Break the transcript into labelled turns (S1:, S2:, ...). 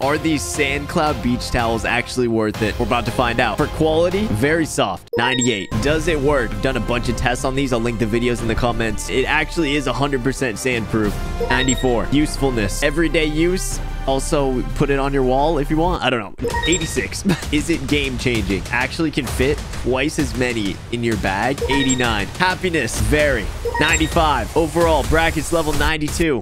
S1: Are these Sand Cloud beach towels actually worth it? We're about to find out. For quality, very soft. 98. Does it work? I've done a bunch of tests on these. I'll link the videos in the comments. It actually is 100% sand proof. 94. Usefulness. Everyday use. Also, put it on your wall if you want. I don't know. 86. Is it game changing? Actually can fit twice as many in your bag. 89. Happiness. Very. 95. Overall, brackets level 92.